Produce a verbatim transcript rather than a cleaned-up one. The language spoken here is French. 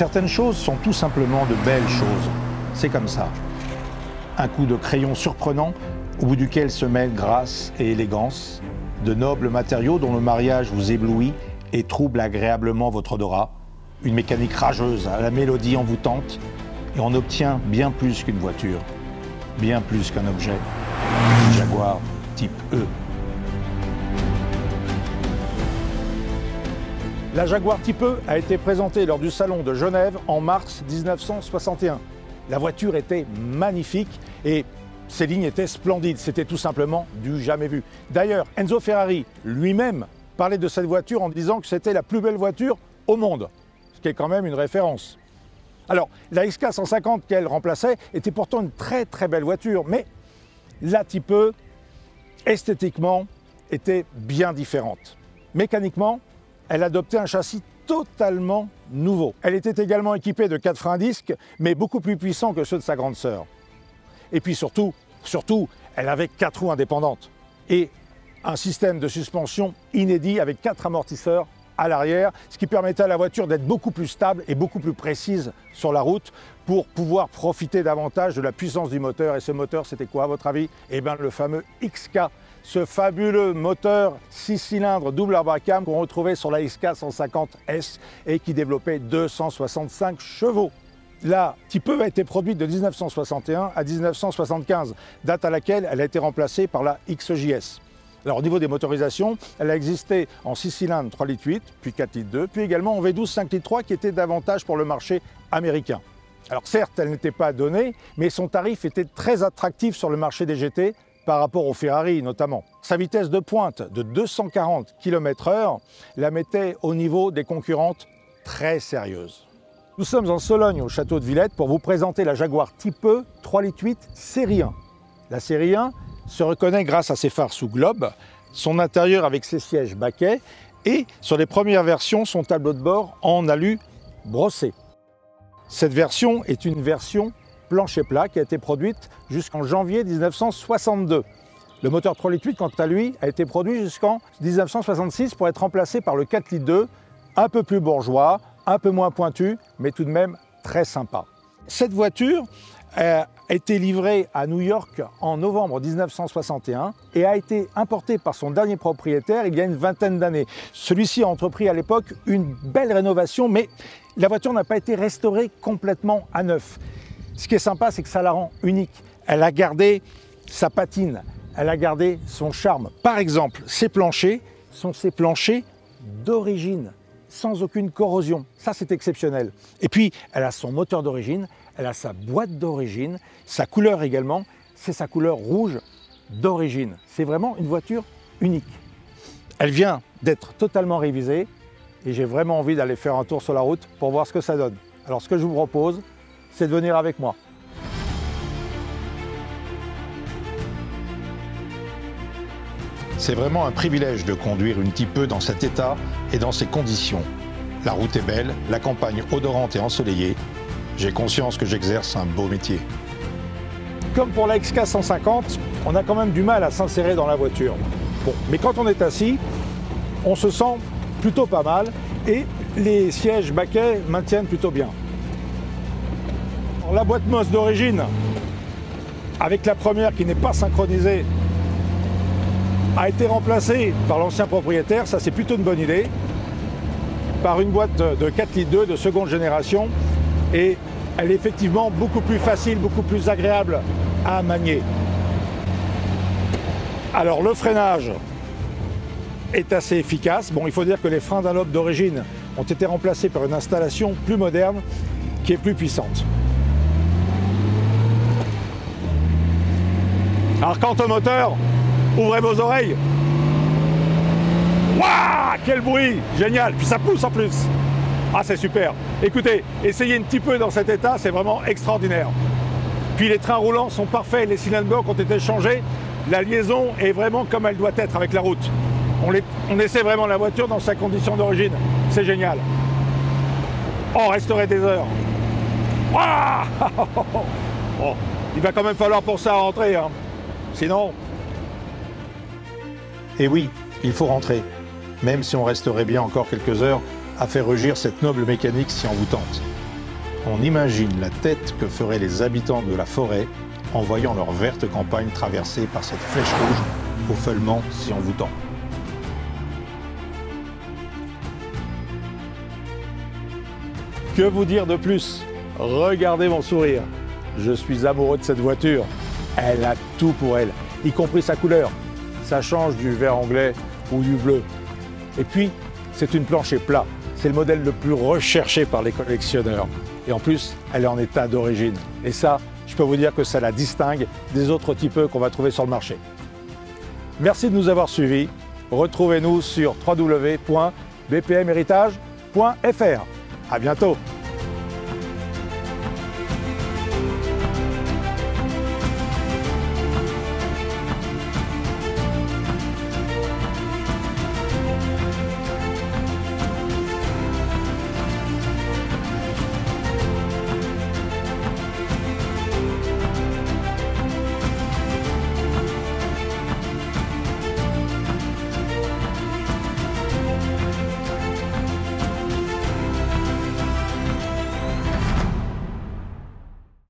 Certaines choses sont tout simplement de belles choses. C'est comme ça. Un coup de crayon surprenant, au bout duquel se mêlent grâce et élégance, de nobles matériaux dont le mariage vous éblouit et trouble agréablement votre odorat, une mécanique rageuse à la mélodie envoûtante, et on obtient bien plus qu'une voiture, bien plus qu'un objet, une Jaguar type E. La Jaguar type E a été présentée lors du salon de Genève en mars mille neuf cent soixante et un. La voiture était magnifique et ses lignes étaient splendides. C'était tout simplement du jamais vu. D'ailleurs, Enzo Ferrari lui-même parlait de cette voiture en disant que c'était la plus belle voiture au monde, ce qui est quand même une référence. Alors, la X K cent cinquante qu'elle remplaçait était pourtant une très très belle voiture, mais la type E, esthétiquement, était bien différente. Mécaniquement, elle adoptait un châssis totalement nouveau. Elle était également équipée de quatre freins à disque, mais beaucoup plus puissants que ceux de sa grande sœur. Et puis surtout, surtout, elle avait quatre roues indépendantes et un système de suspension inédit avec quatre amortisseurs à l'arrière, ce qui permettait à la voiture d'être beaucoup plus stable et beaucoup plus précise sur la route pour pouvoir profiter davantage de la puissance du moteur. Et ce moteur, c'était quoi à votre avis? Eh bien, le fameux X K. Ce fabuleux moteur six cylindres double Arbacam qu'on retrouvait sur la X K cent cinquante S et qui développait deux cent soixante-cinq chevaux. La type E a été produite de mille neuf cent soixante et un à mille neuf cent soixante-quinze, date à laquelle elle a été remplacée par la X J S. Alors au niveau des motorisations, elle a existé en six cylindres trois litres huit, puis quatre litres deux, puis également en V douze cinq litres trois qui était davantage pour le marché américain. Alors certes, elle n'était pas donnée, mais son tarif était très attractif sur le marché des G T, par rapport au Ferrari notamment. Sa vitesse de pointe de deux cent quarante kilomètres heure la mettait au niveau des concurrentes très sérieuses. Nous sommes en Sologne au château de Villette pour vous présenter la Jaguar type E trois litres huit série un. La série un se reconnaît grâce à ses phares sous globe, son intérieur avec ses sièges baquets et sur les premières versions son tableau de bord en alu brossé. Cette version est une version plancher plat qui a été produite jusqu'en janvier mille neuf cent soixante-deux. Le moteur trois litres huit, quant à lui, a été produit jusqu'en mille neuf cent soixante-six pour être remplacé par le quatre litres deux, un peu plus bourgeois, un peu moins pointu, mais tout de même très sympa. Cette voiture a été livrée à New York en novembre mille neuf cent soixante et un et a été importée par son dernier propriétaire il y a une vingtaine d'années. Celui-ci a entrepris à l'époque une belle rénovation, mais la voiture n'a pas été restaurée complètement à neuf. Ce qui est sympa, c'est que ça la rend unique. Elle a gardé sa patine, elle a gardé son charme. Par exemple, ses planchers sont ses planchers d'origine, sans aucune corrosion. Ça, c'est exceptionnel. Et puis, elle a son moteur d'origine, elle a sa boîte d'origine, sa couleur également, c'est sa couleur rouge d'origine. C'est vraiment une voiture unique. Elle vient d'être totalement révisée et j'ai vraiment envie d'aller faire un tour sur la route pour voir ce que ça donne. Alors, ce que je vous propose, c'est de venir avec moi. C'est vraiment un privilège de conduire une type E dans cet état et dans ces conditions. La route est belle, la campagne odorante et ensoleillée. J'ai conscience que j'exerce un beau métier. Comme pour la X K cent cinquante, on a quand même du mal à s'insérer dans la voiture. Bon, mais quand on est assis, on se sent plutôt pas mal et les sièges baquets maintiennent plutôt bien. La boîte Moss d'origine, avec la première qui n'est pas synchronisée, a été remplacée par l'ancien propriétaire, ça c'est plutôt une bonne idée, par une boîte de quatre litres deux de seconde génération et elle est effectivement beaucoup plus facile, beaucoup plus agréable à manier. Alors le freinage est assez efficace. Bon, il faut dire que les freins Dunlop d'origine ont été remplacés par une installation plus moderne qui est plus puissante. Alors quant au moteur, ouvrez vos oreilles. Waouh, quel bruit! Génial! Puis ça pousse en plus. Ah, c'est super. Écoutez, essayez un petit peu dans cet état, c'est vraiment extraordinaire. Puis les trains roulants sont parfaits, les cylindres blocs ont été changés. La liaison est vraiment comme elle doit être avec la route. On, les, on essaie vraiment la voiture dans sa condition d'origine. C'est génial. Oh, on resterait des heures. Waouh! Bon, il va quand même falloir pour ça rentrer, hein. Sinon... Et oui, il faut rentrer, même si on resterait bien encore quelques heures à faire rugir cette noble mécanique si envoûtante. On imagine la tête que feraient les habitants de la forêt en voyant leur verte campagne traversée par cette flèche rouge au feuillement si envoûtant. Que vous dire de plus? Regardez mon sourire. Je suis amoureux de cette voiture. Elle a tout pour elle, y compris sa couleur. Ça change du vert anglais ou du bleu. Et puis, c'est une plancher plat. C'est le modèle le plus recherché par les collectionneurs. Et en plus, elle est en état d'origine. Et ça, je peux vous dire que ça la distingue des autres types qu'on va trouver sur le marché. Merci de nous avoir suivis. Retrouvez-nous sur w w w point b p m héritage point f r. À bientôt.